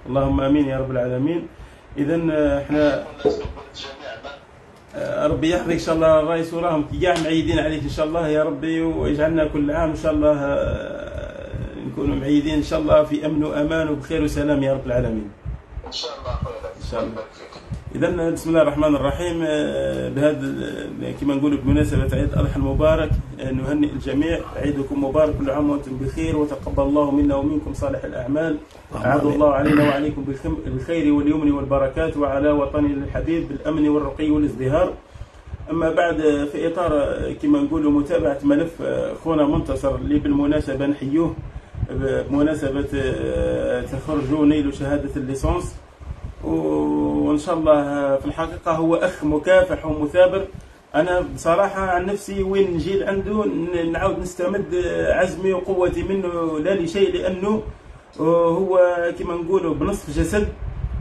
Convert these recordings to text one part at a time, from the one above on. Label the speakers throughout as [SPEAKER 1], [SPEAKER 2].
[SPEAKER 1] اللهم امين يا رب العالمين. اذا احنا ربي يحفظك ان شاء الله الرئيس، وراهم كاع معيدين عليك ان شاء الله يا ربي، ويجعلنا كل عام ان شاء الله نكونوا معيدين ان شاء الله في امن وامان وبخير وسلام يا رب العالمين.
[SPEAKER 2] ان شاء الله ان شاء الله.
[SPEAKER 1] اذا بسم الله الرحمن الرحيم. بهذا كما نقول بمناسبه عيد الاضحى المبارك نهنئ الجميع، عيدكم مبارك، كل عام وانتم بخير، وتقبل الله منا ومنكم صالح الاعمال، اعاد الله علينا وعليكم بالخير واليمن والبركات، وعلى وطننا الحبيب بالامن والرقي والازدهار. اما بعد، في اطار كما نقولوا متابعه ملف اخونا منتصر اللي بالمناسبه نحيوه بمناسبه تخرجوا نيلوا شهاده الليسانس، وان شاء الله في الحقيقه هو اخ مكافح ومثابر. انا بصراحه عن نفسي وين نجي عنده نعاود نستمد عزمي وقوتي منه لا لشيء، لانه هو كما نقولوا بنصف جسد،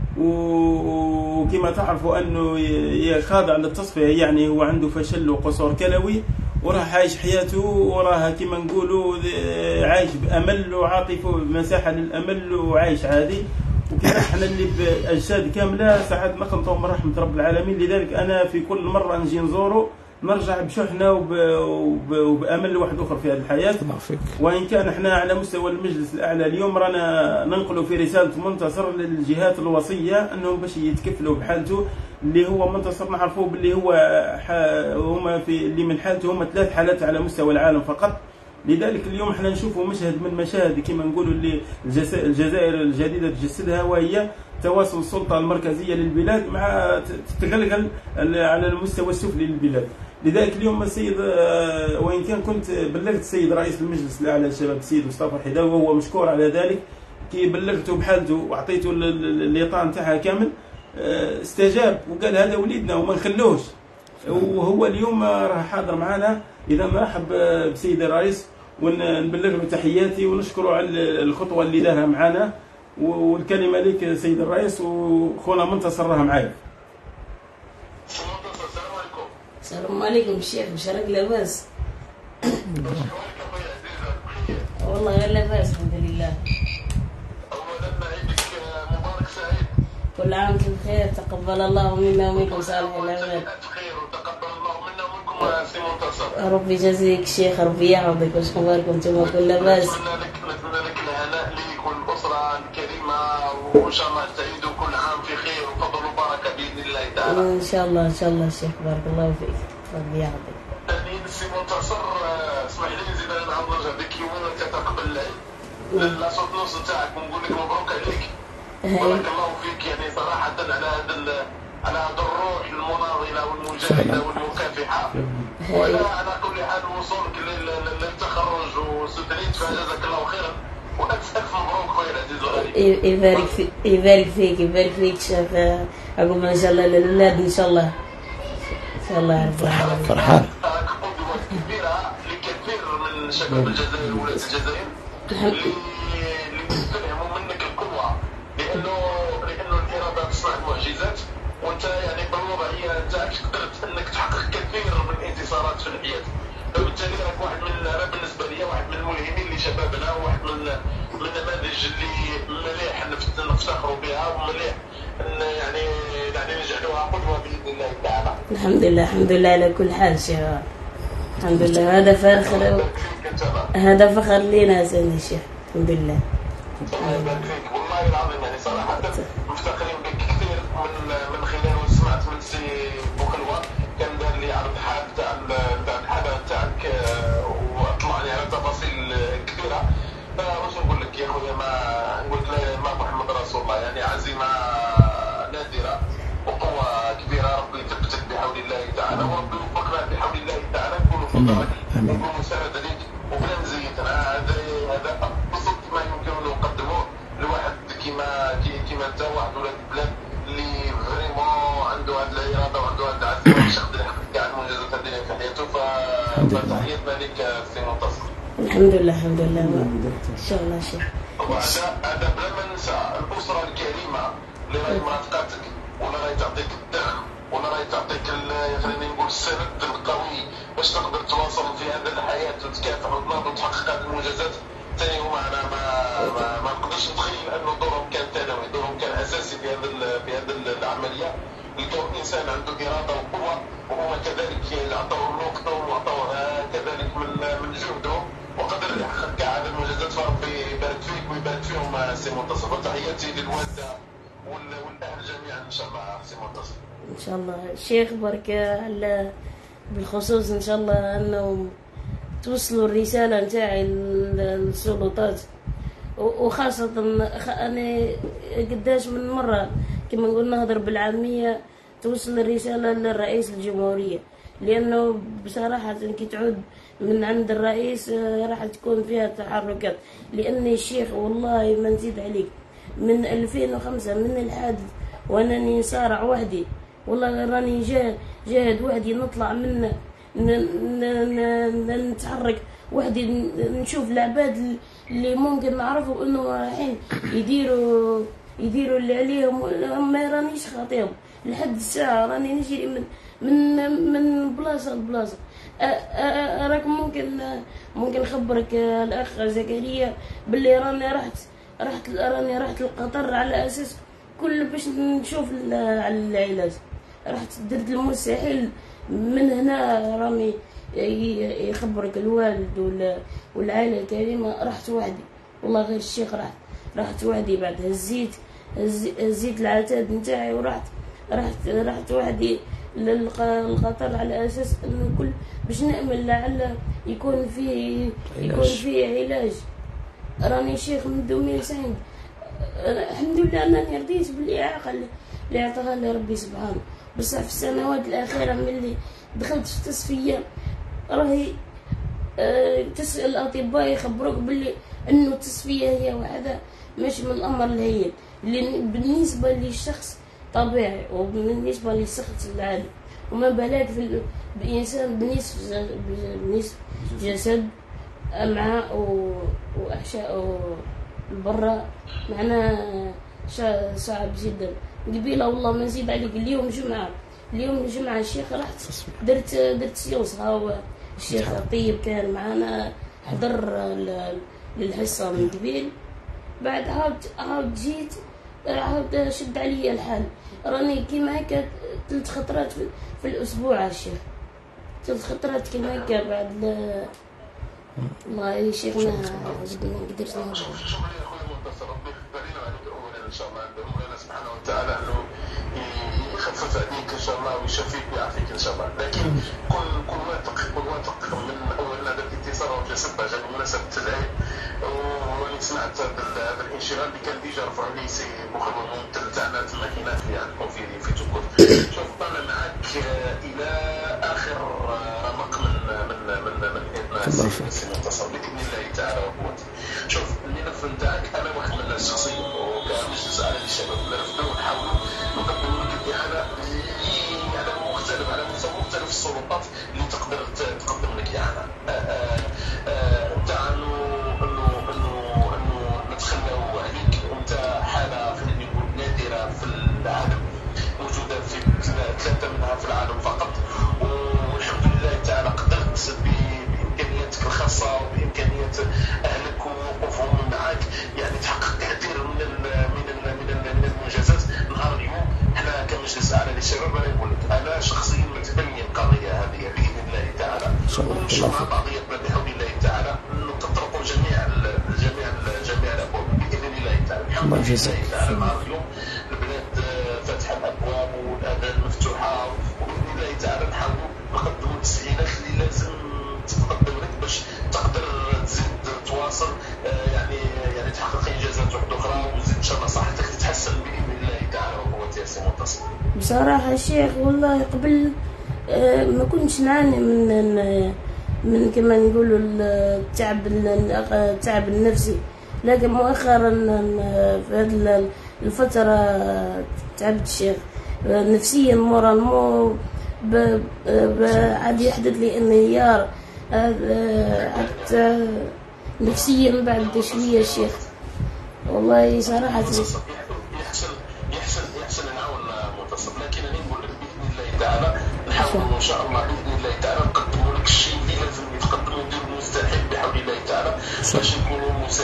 [SPEAKER 1] وكما تعرفوا انه خاضع للتصفيه، يعني هو عنده فشل وقصور كلوي، وراه عايش حياته، وراه كما نقولوا عايش بامل وعاطفه بمساحه للامل وعايش عادي. وكذا احنا اللي باجساد كامله ساعات نقنطوا من رحمه رب العالمين. لذلك انا في كل مره نجي نزوره نرجع بشحنه وبامل واحد اخر في هذه الحياه. وان كان احنا على مستوى المجلس الاعلى اليوم رانا ننقلوا في رساله منتصر للجهات الوصيه انهم باش يتكفلوا بحالته، اللي هو منتصر نعرفوه باللي هو هما في اللي من حالته هما 3 حالات على مستوى العالم فقط. لذلك اليوم احنا نشوفوا مشهد من مشاهد كما نقولوا اللي الجزائر الجديده تجسدها، وهي تواصل السلطه المركزيه للبلاد مع تتغلغل على المستوى السفلي للبلاد. لذلك اليوم السيد، وان كان كنت بلغت السيد رئيس المجلس الاعلى للشباب السيد مصطفى الحداوي وهو مشكور على ذلك، كي بلغته بحالته واعطيته الايطاع نتاعها كامل استجاب وقال هذا وليدنا وما نخلوش، وهو اليوم راه حاضر معنا. اذا نرحب بسيد الرئيس ونبلغ له تحياتي ونشكره على الخطوه اللي دارها معنا، والكلمه لك سيد الرئيس، وخونا منتصر راه معاك.
[SPEAKER 3] السلام عليكم الشيخ، واش راك لاباس؟ والله غير لاباس الحمد لله.
[SPEAKER 2] اولا عيدك مبارك سعيد،
[SPEAKER 3] كل عام وانتم بخير، تقبل الله منا ومنكم صالح الاعمال.
[SPEAKER 2] بخير وتقبل الله منا ومنكم سي منتصر.
[SPEAKER 3] ربي يجازيك الشيخ، ربي يحفظك، واش اخباركم انتم كل لاباس؟
[SPEAKER 2] نتمنى لك الهناء ليك والاسره الكريمه، وان شاء الله تعيدوا كل عام في خير وفضل وبركه باذن الله تعالى.
[SPEAKER 3] ان شاء الله ان شاء الله الشيخ، بارك الله فيك، ربي يحفظك.
[SPEAKER 2] سي منتصر، اسمح لي نزيد انا نعاود نرجع بك يومين ثلاثه قبل العيد لاصوت نص تاعك ونقول لك مبروك عليك، بارك الله فيك، يعني صراحه على هذا الروح المناضله والمجاهده والمكافحه، وعلى كل حال وصولك للتخرج وستريد، فجزاك الله خيرا والف مبروك خويا العزيز الغالي.
[SPEAKER 3] يبارك فيك شيخ، عقب ان شاء الله للاولاد ان شاء الله ان شاء الله.
[SPEAKER 1] فرحان
[SPEAKER 2] قدوه كبيره لكثير من شباب الجزائر وولاد الجزائر اللي يستلهموا منك القدوه، لانه الاراده تصنع المعجزات، وانت يعني بالوضعيه نتاعك قدرت انك تحقق كثير من الانتصارات في الحياه، فبالتالي راك واحد من، انا بالنسبه لي واحد من الملهمين لشبابنا، وواحد من النماذج اللي مليح نفتخروا بها، ومليح يعني نجعلوها قدوه باذن الله تعالى.
[SPEAKER 3] الحمد لله على كل حال شيخ، الحمد لله. هذا فخر لينا زين الشيخ، الحمد لله.
[SPEAKER 2] الله يبارك فيك، والله العظيم يعني صراحه مفتخرين بك كثير من خلال سمعت من سي بوخلوه، كان دار لي عرض حاد تاع الحدث تاعك واطلعني على تفاصيل كثيره. واش نقول لك يا خويا، ما نقول لك ما محمد رسول الله، يعني عزيمه نادره وقوه كبيره، ربي يثبتك بحول الله تعالى، وربي يوفقنا بحول الله تعالى، نكونوا في ظهرك ونكونوا مساعده لك وبلا نزيتنا. هذا ابسط ما يمكن ان نقدمه لواحد كيما انت، واحد ولاد البلاد اللي فريمون عنده هذه الاراده وعنده هذه العزيمه باش يقدر يحقق كاع المنجزات هذه في حياته. فتحياتنا لك سي منتصر.
[SPEAKER 3] الحمد لله ان شاء الله شيخ.
[SPEAKER 2] هذا بلا ما ننسى الاسره الكريمه اللي راهي مرافقاتك، ولا راهي تعطيك الدعم، ولا راهي تعطيك خلينا نقول السند القوي باش تقدر تواصل في هذه الحياه وتكافح وتناضل وتحقق هذه المنجزات. ثاني هما انا ما نقدرش نتخيل انه دورهم كان ثانوي، دورهم كان اساسي في هذه العمليه. لكون انسان عنده اراده وقوه، وهما كذلك عطوه من وقتهم وعطوه كذلك من جهدهم، وقدر يحقق كاع هذه المنجزات. فربي يبارك فيك ويبارك فيهم سي منتصر، وتحياتي للوالده والاهل جميعا ان شاء الله سي منتصر.
[SPEAKER 3] ان شاء الله الشيخ بارك على بالخصوص ان شاء الله انهم توصلوا الرساله نتاعي للسلطات، وخاصه انا قداش من مره كما نقول نهضر بالعاميه توصل الرساله للرئيس الجمهوريه، لانه بصراحه كي تعود من عند الرئيس راح تكون فيها تحركات. لان الشيخ والله ما نزيد عليك من 2005 من الحادث وانني صارع وحدي، والله راني جاهد وحدي، نطلع من نتحرك وحدي، نشوف العباد اللي ممكن نعرفوا انه رايحين يديروا اللي عليهم، ما رانيش خاطيهم لحد الساعه، راني نجري من بلاصه لبلاصه. راك ممكن نخبرك الاخ زكريا باللي راني رحت لقطر على اساس كل باش نشوف على العلاج، رحت درت المستحيل من هنا. راني يخبرك الوالد والعائله الكريمه، رحت وحدي والله غير الشيخ، رحت وحدي. بعد هزيت العتاد نتاعي ورحت وحدي للقطر على اساس انه كل باش نامل لعل يكون فيه علاج. راني شيخ من 2009 الحمد لله انني رضيت بالاعاقه اللي اعطاها لي ربي سبحانه. بصح في السنوات الاخيره ملي دخلت في التصفيه راهي تسال الاطباء يخبروك باللي انه التصفيه هي وحدها مش من الامر الهين بالنسبه للشخص طبيعي وبالنسبه للشخص العادي، وما بالك في الانسان بنصف جسد امعاء واحشاء برا، معناه صعب جدا. قبيله والله ما نزيد عليك اليوم جمعه الشيخ رحت درت سيوصها، هو الشيخ طيب كان معنا حضر للحصه من قبيل. بعد عاود جيت عاود شد عليا الحال، راني كيما هكا 3 خطرات في الاسبوع الشيخ، 3 خطرات كيما هكا. بعد والله يا شيخ ما قدرت نهضر.
[SPEAKER 2] شكرا يا اخوي منتصر، ربي يخلينا عليك اولا ان شاء الله عند مولانا سبحانه وتعالى انه يخفف عليك ان شاء الله ويشفيك ويعافيك ان شاء الله. لكن كن واثق من اول هذا الاتصال وجسد جاب مناسبه العيد، واني سمعت هذا الانشغال اللي كان ديجا رفعوا لي سي مخرج الممثل تاعنا الماكينات اللي عندكم في تبوك. شوف انا معك الى اخر رمق من سي منتصر باذن الله تعالى وقوته. شوف الملف نتاعك انا واحد من الناس شخصيا وكمجلس على الشباب نرفدوا ونحاولوا نقدموا لك الاعانه اللي على مختلف على مستوى مختلف السلطات اللي تقدر تقدم لك اعانه نتاع انه نتخلاو عليك. وانت حاله خلينا نقول نادره في العالم، موجوده في 3 منها في العالم فقط، والحمد لله تعالى قدرت بامكانياتك الخاصه وبامكانيات اهلك ووقوفهم معك يعني تحقق كثير من المنجزات. نهار اليوم احنا كمجلس اعلى للشباب انا نقول لك انا شخصيا متبني القضيه هذه باذن الله تعالى، ونشوفها قضيتنا بحول الله تعالى تطرق جميع الابواب باذن الله تعالى. الحمد لله تعالى نهار اليوم البلاد فاتحه الابواب والاذان مفتوحه، وباذن الله تعالى نحاولوا نقدموا التسهيلات اللي لازم تتقدم لك باش تقدر تزيد تواصل يعني تحقق انجازات اخرى وتزيد ان شاء الله صحتك تتحسن باذن الله تعالى وقوته يا سي منتصر.
[SPEAKER 3] بصراحه الشيخ والله قبل ما كنتش نعاني من كما نقولوا التعب النفسي، لكن مؤخرا في هذه الفتره تعبت الشيخ نفسيا مورالمو. عاد يحدث لي انهيار حتى نفسيا بعد شويه الشيخ والله صراحه.
[SPEAKER 2] يحسن نعاون منتصر، لكن انا نقول لك باذن الله تعالى نحاول ان شاء الله باذن الله تعالى نقدموا لك الشيء اللي لازم يتقدم ونديروا المستحيل بحول الله تعالى باش نكونوا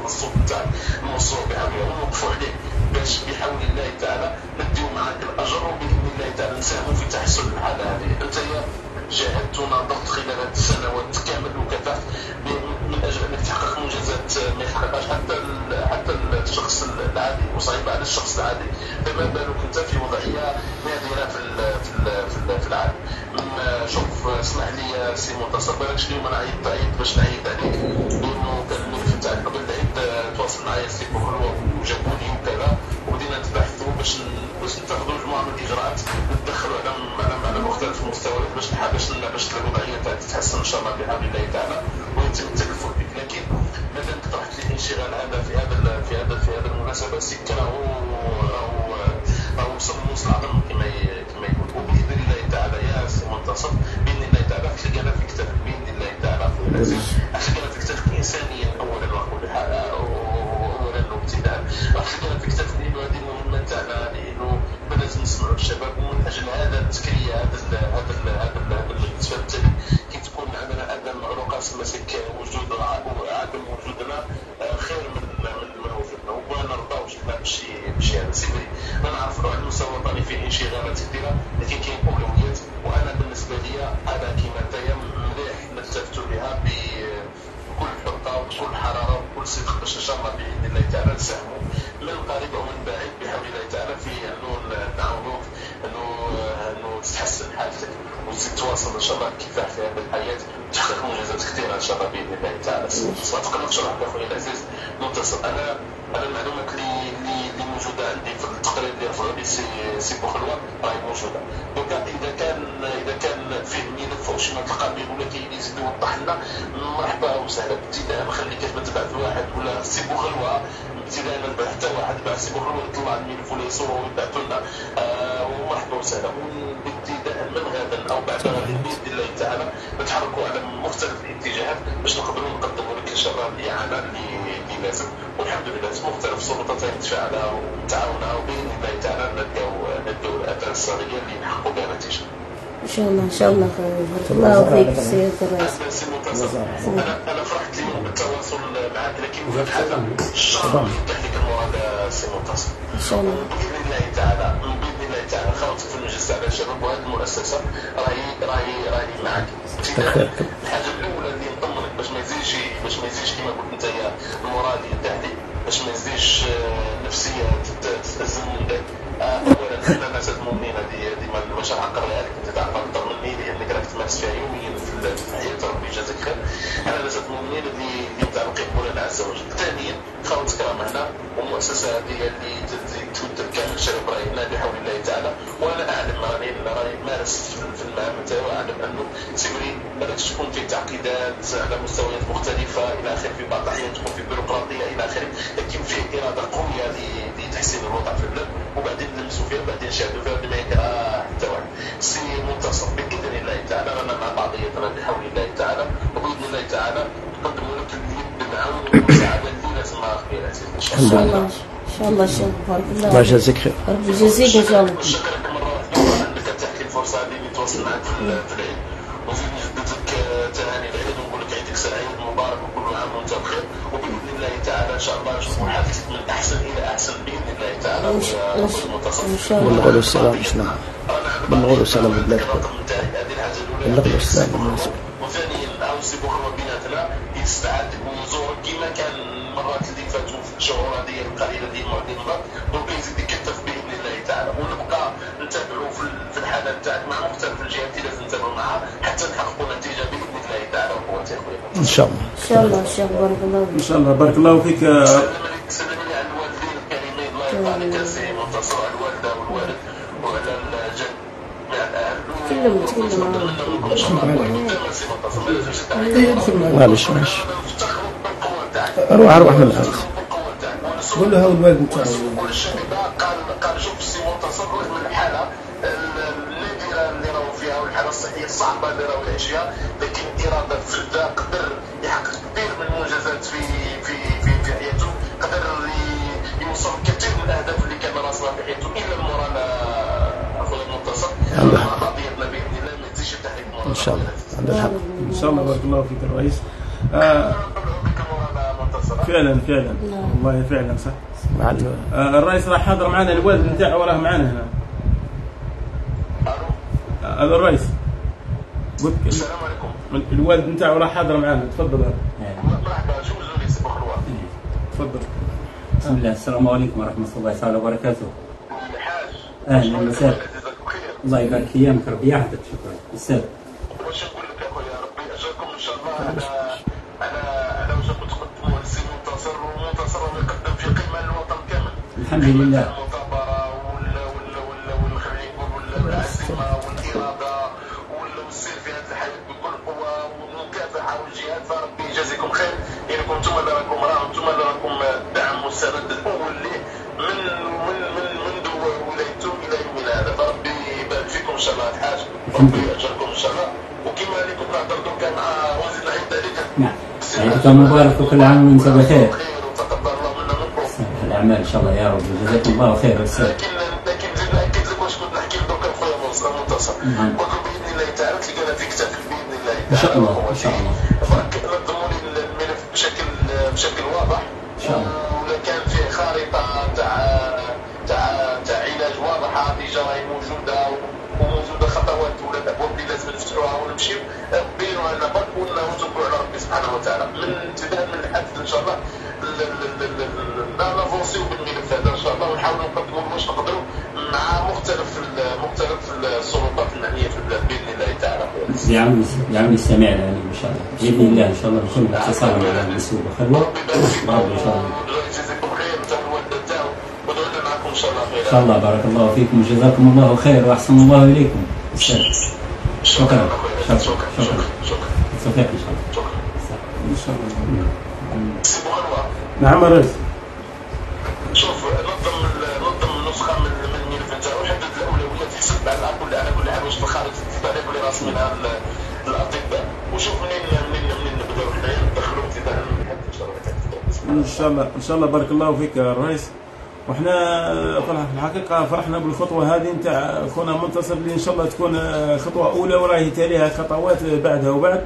[SPEAKER 2] الصوت نتاعك نوصلوا بحول الله ونوقفوا عليه باش بحول الله تعالى نديو معاك الاجر وباذن الله تعالى نساهموا في تحسن الحاله هذه. انت جاهدت وناضلت خلال هذه السنوات كامل وكافحت من اجل انك تحقق منجزات ما يحققهاش حتى الشخص العادي، وصعيب على الشخص العادي، فما بالك انت في وضعيه نادره في العالم. شوف اسمح لي سي منتصر، بالكش اليوم انا عيطت باش نعيط عليك لانه كان الملف نتاعك قبل العيد تواصل معايا سي بوخلوه وجابوني وكذا وبدينا نتبحثوا باش نتخذوا مجموعه من الاجراءات ندخلوا على مختلف المستويات باش الوضعيه تاعك تتحسن ان شاء الله بحول الله تعالى ويتم التكفل بك. لكن مادام طرحت لي الانشغال هذا في هذا المناسبه سكه راهو وصل عظم كما يقول. وباذن الله تعالى يا سي منتصر باذن الله تعالى تلقانا في كتابك باذن الله تعالى تلقانا في كتابك انسانيا اولا وابتداء، تلقانا في كتابك لانه هذه المهمه تاعنا، لانه لازم نسمعوا الشباب ومن اجل هذا التسكريه هذا بالنسبه للتالي كي تكون عندنا ادم رقاص مسك وجود عدم وجودنا خير من وجودنا وما نرضاوش بشي هذا سيدي. انا نعرف على المستوى الوطني فيه انشغالات كثيره لكن كاين اولويات، وانا بالنسبه لي على كيما انت مليح نلتفتوا لها بكل حرقه وبكل حراره وبكل صدق باش ان شاء الله باذن الله تعالى نساهموا من قريب ومن بعيد بحول الله تعالى في انه نعاونوك انه تتحسن حالتك وتزيد تواصل ان شاء الله الكفاح في هذه الحياه وتحقق منجزات كثيره ان شاء الله باذن الله تعالى. ما تقلقش روحك اخويا العزيز منتصر. انا المعلومات اللي موجوده عندي في التقرير اللي رفعوا لي سي بوخلوه راهي موجوده. دونك اذا كان فيه ملف او شي ما تلقى به ولا كاين يزيد يوضح لنا مرحبا وسهلا. ابتداء خليك ما تبعث واحد ولا سي بوخلوه ابتداء نبعث حتى واحد بعد سي بوخلوه يطلع الملف ولا يصوروا ويبعثوا لنا ومرحبا وسهلا. ابتداء من غدا او بعد غد باذن الله تعالى نتحركوا على مختلف الاتجاهات باش نقدروا نقدموا لك ان شاء الله الاعانه اللي لازم، والحمد لله مختلف السلطات تفاعلها وتعاونها وباذن الله تعالى نديو الاثار الصغيره اللي نحققوا بها نتيجه.
[SPEAKER 3] ان شاء الله ان شاء الله بارك الله فيك سيادة الرئيس.
[SPEAKER 2] انا فرحت اليوم بالتواصل معك، لكن هذا الشهر يفتح لك المراد سي منتصر
[SPEAKER 3] ان شاء الله
[SPEAKER 2] باذن الله تعالى خاطر في المجلس على الشباب وهذه المؤسسه راهي معك. الحاجه الاولى اللي نطمنك باش ما يزيدش كما قلت انت المراد يتعدي باش ما يزيدش نفسيه تتأزم منك. اولا احنا ناس مؤمنين هذه ما شرح نقرأها لك انت تعرف اكثر مني لانك راك تمارس فيها يوميا في حياه ربي يجازيك خير. انا ناس مؤمنين اللي متعلقين بمولانا عز وجل. ثانيا خوت كرام هنا والمؤسسه هذه اللي تمثل كامل شباب راينا بحول الله تعالى. وانا اعلم راني مارس في المهام نتاعي واعلم انه سيري بدات تكون في تعقيدات على مستويات مختلفه الى اخره، في بعض الاحيان تكون في بيروقراطيه الى اخره، لكن فيه اراده قويه لتحسين الوضع في البلاد وبعدين نلمسوا فيها وبعدين نشاهدوا فيها بما يكره حتى واحد. سي منتصر باذن الله تعالى رانا مع بعضياتنا بحول الله تعالى وباذن الله تعالى نقدموا لك اليد بالعون والمساعده اللي لازمها اخويا العزيز ان شاء الله.
[SPEAKER 3] ان شاء الله بارك الله.
[SPEAKER 4] الله يجازيك خير.
[SPEAKER 3] ربي يجازيك ان شاء الله.
[SPEAKER 2] شكرا مره واحده انك اتاحت لي الفرصه هذه اللي نتواصل معك في العيد، ونزيد نجدد لك تهاني العيد ونقول لك عيدك سعيد مبارك وكل عام وانت بخير. وباذن الله تعالى ان شاء الله نشوفوا حالتك من احسن الى احسن باذن الله تعالى.
[SPEAKER 3] ان شاء الله.
[SPEAKER 4] بلغوا السلام اسلام. بلغوا السلام بلادكم. بلغوا السلام بالناس.
[SPEAKER 2] وثانيا اوصي بكره بيناتنا يستعد ونزورك كما كان المرات اللي فاتوا في الشهور هذه القليله ديال الماضي، دونك يزيد يكثف باذن الله تعالى ونبقى نتابعوا في الحالات تاعك مع مختلف الجهات اللي لازم نتابعوا معها حتى نحققوا نتيجه باذن الله تعالى وقوتي اخويا.
[SPEAKER 4] ان شاء الله.
[SPEAKER 3] ان شاء الله الشيخ بارك الله فيك.
[SPEAKER 1] ان شاء الله بارك الله فيك.
[SPEAKER 2] سلم لي على الوالدين الكريمين الله يرضى عليك سي منتصر، على الوالده والوالد وعلى الجد
[SPEAKER 4] معلش ماشي اروح من الحدث
[SPEAKER 5] قول له هو الوالد نتاعو.
[SPEAKER 2] قال شوف سي منتصر من الحاله النادره اللي راهو فيها والحاله الصحيه الصعبه اللي راهو يعيش فيها، لكن اراده فرده قدر يحقق كثير من المنجزات في حياته، قدر يوصل كثير من الاهداف اللي كان راسمها في حياته. الا مورانا اخويا منتصر مع قضيتنا باذن الله ما تزيدش تحريك
[SPEAKER 4] ان شاء الله. عند الحق
[SPEAKER 1] ان شاء الله بارك الله فيك الرئيس.
[SPEAKER 2] بك مورانا منتصر.
[SPEAKER 1] فعلا والله فعلا صح. الرئيس راح حاضر معنا، الوالد نتاعو راه معنا هنا. هذا الرئيس قلت
[SPEAKER 2] السلام عليكم.
[SPEAKER 1] الوالد نتاعو راح حاضر معنا. تفضل.
[SPEAKER 2] مرحبا. شو زولي سي بخلوه.
[SPEAKER 1] تفضل.
[SPEAKER 6] بسم الله. السلام عليكم ورحمة الله تعالى وبركاته.
[SPEAKER 2] الحاج
[SPEAKER 6] أهلا وسهلا. الله يبارك في أيامك، ربي يحفظك. شكرا. أستاذ.
[SPEAKER 2] واش نقول لك اخويا، ربي اجركم ان شاء الله على واش تقدموا للسي منتصر، ومنتصر يقدم في قيمه للوطن كامل.
[SPEAKER 6] الحمد لله.
[SPEAKER 2] المثابره والعزيمه والاراده والسير في هذه الحياه بكل قوه والمكافحه والجهاد، فربي يجازيكم خير. يعني انتم اللي راكم دعم والسند الاول ليه منذ ولايته الى يومنا هذا، فربي يبارك فيكم ان شاء الله الحاج، ربي ياجركم ان شاء الله. وكما اللي كنت نهضر كان مع وزير العيد عليك.
[SPEAKER 6] نعم. عيدكم مبارك وكل عام وانتم بخير.
[SPEAKER 2] وتقبل الله منا منكم.
[SPEAKER 6] صالح الاعمال ان شاء الله يا رب، جزاكم الله خير.
[SPEAKER 2] لكن زيد ناكد لك واش كنت نحكي لك دوكا خويا منتصر. قلت له باذن الله تعالى تلقانا في كتافك باذن الله تعالى.
[SPEAKER 6] ان شاء الله ان شاء الله.
[SPEAKER 2] نظموا لي الملف بشكل واضح.
[SPEAKER 6] ان شاء الله.
[SPEAKER 2] ولا كان فيه خارطه تاع علاج واضحه ديجا راهي موجوده، وموجوده خطوات ولا الابواب اللي لازم نفتحوها ونمشيو بينوا لنا برك ونتوكلوا على ربي سبحانه وتعالى. من ابتداء من الحد ان شاء الله نافونسيو بالملف هذا ان شاء الله، ونحاولوا نقدموا واش نقدروا مع مختلف السلطات المعنيه في البلاد باذن الله تعالى.
[SPEAKER 6] بعون السميع العليم ان شاء الله، باذن الله ان شاء الله نكون اتصال مع المسؤول خلوه. ان شاء الله.
[SPEAKER 2] يجزيكم خير وتاع الوالده تاعو، ودعنا معكم ان شاء الله خير.
[SPEAKER 6] ان شاء الله. بارك الله فيكم وجزاكم الله خير واحسن الله اليكم. شكرا. توفيق ان شاء الله.
[SPEAKER 1] ان شاء الله.
[SPEAKER 2] سي بخلوه.
[SPEAKER 1] نعم الرئيس.
[SPEAKER 2] شوف نظم نسخه من الملف نتاعو، حدد الاولويات، حسب على كل حال واش الخارطه تبان كل راس منها الاطباء، وشوف منين نبداو حنايا ندخلوا ابتداء من الحد ان شاء الله. بارك الله فيك الرئيس. وحنا في الحقيقه فرحنا بالخطوه هذه نتاع خونا منتصر، اللي ان شاء الله تكون خطوه اولى وراهي تاليها خطوات بعدها وبعد.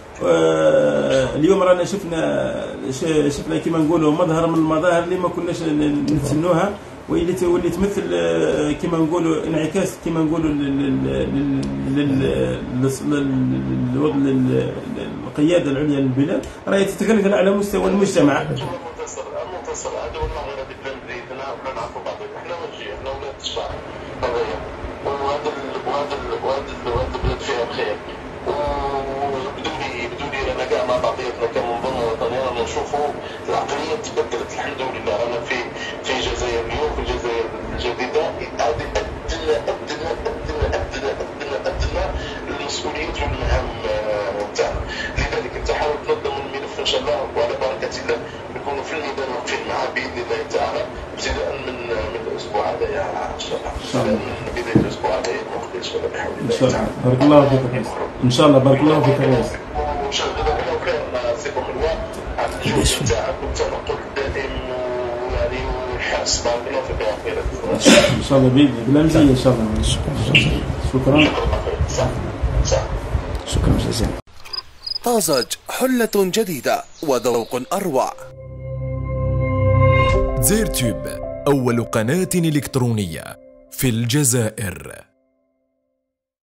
[SPEAKER 2] اليوم رانا شفنا كما نقولوا مظهر من المظاهر اللي ما كناش نتسنوها، واللي تمثل كما نقولوا انعكاس كما نقولوا للقياده العليا للبلاد، راهي تتغلغل على مستوى المجتمع. المنتصر هذا والله غير هذيك بلادنا ولا نعرفوا بعضنا، احنا ونجي احنا ولاد الشعب هذايا، وهذا البلاد فيها الخير. بدوني رانا كاع مع بعضياتنا كمنظمه وطنيه رانا نشوفوا العقليه تبدلت الحمد لله. رانا في الجزائر اليوم، في الجزائر الجديده هذه أدنى المسؤوليات والمهام تاعنا. لذلك انت حاول تنظم الملف ان شاء الله، وعلى بركه الله نكونوا في الميدان واقفين معاه باذن الله تعالى، ابتداء من الاسبوع هذا ان شاء الله. من بدايه الاسبوع هذا المقبل ان شاء الله بحول الله تعالى.
[SPEAKER 1] بارك الله فيك ان شاء الله. بارك الله فيك الرئيس.
[SPEAKER 2] وشغلنا لنا خير سي بخلوه على الجهد تاعك والتنقل الدائم ويعني والحرص. بارك الله فيك يا خير
[SPEAKER 1] ان شاء الله بلا مزيه ان شاء الله. شكرا.
[SPEAKER 4] شكرا جزيلا.
[SPEAKER 7] طازج حلة جديدة وذوق أروع.
[SPEAKER 8] زيرتوب أول قناة إلكترونية في الجزائر.